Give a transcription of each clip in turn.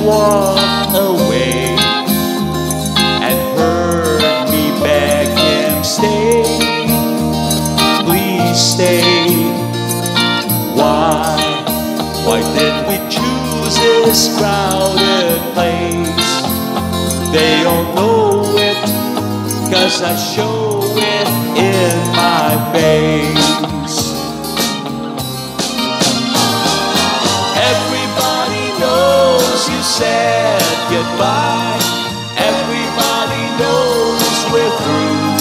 walked away and heard me beg him, stay, please stay. Why did we choose this crowded place? They all know it, 'cause I show it in my face. Everybody knows you said goodbye. Everybody knows we're through.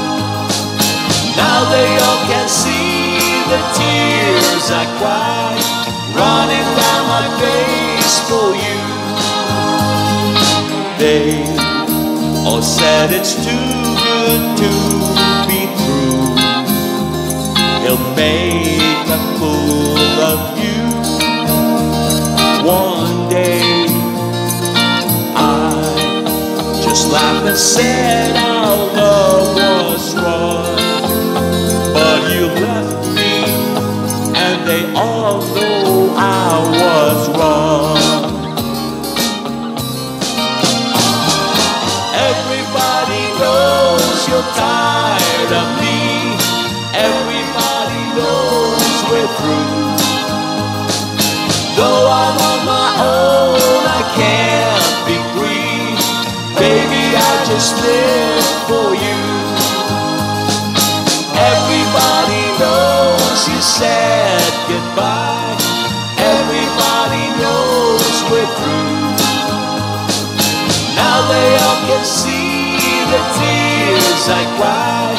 Now they all can see the tears I cry, running down my face for you. They all said it's too good to be true. He'll make a fool of you. One day I just laughed and said our love was wrong, but you left me and they all know I was wrong. Everybody knows you're tired of me. Everybody knows we're through. Though I'm on my own, I can't be free. Baby, I just live for you. Everybody knows you said goodbye. Everybody knows we're through. Now they all can see the tears I cry,